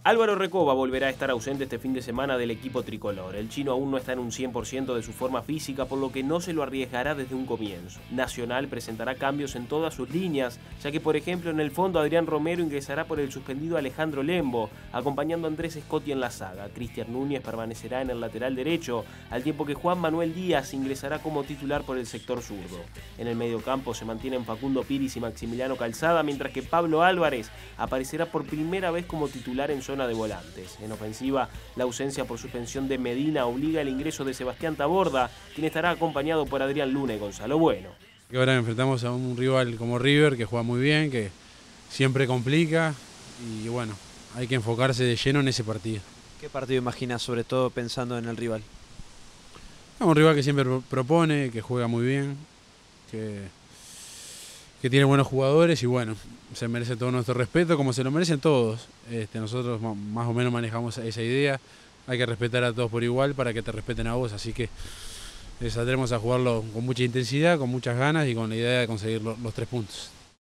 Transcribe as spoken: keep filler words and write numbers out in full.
Álvaro Recoba volverá a estar ausente este fin de semana del equipo tricolor. El chino aún no está en un cien por ciento de su forma física, por lo que no se lo arriesgará desde un comienzo. Nacional presentará cambios en todas sus líneas, ya que por ejemplo en el fondo Adrián Romero ingresará por el suspendido Alejandro Lembo, acompañando a Andrés Scotti en la saga. Cristian Núñez permanecerá en el lateral derecho, al tiempo que Juan Manuel Díaz ingresará como titular por el sector zurdo. En el mediocampo se mantienen Facundo Piris y Maximiliano Calzada, mientras que Pablo Álvarez aparecerá por primera vez como titular en zona de volantes. En ofensiva, la ausencia por suspensión de Medina obliga al ingreso de Sebastián Taborda, quien estará acompañado por Adrián Luna y Gonzalo Bueno. Ahora enfrentamos a un rival como River, que juega muy bien, que siempre complica y bueno, hay que enfocarse de lleno en ese partido. ¿Qué partido imaginas, sobre todo pensando en el rival? Es un rival que siempre propone, que juega muy bien, que... que tiene buenos jugadores y bueno, se merece todo nuestro respeto como se lo merecen todos. Este, nosotros más o menos manejamos esa idea, hay que respetar a todos por igual para que te respeten a vos, así que eh, saldremos a jugarlo con mucha intensidad, con muchas ganas y con la idea de conseguir los, los tres puntos.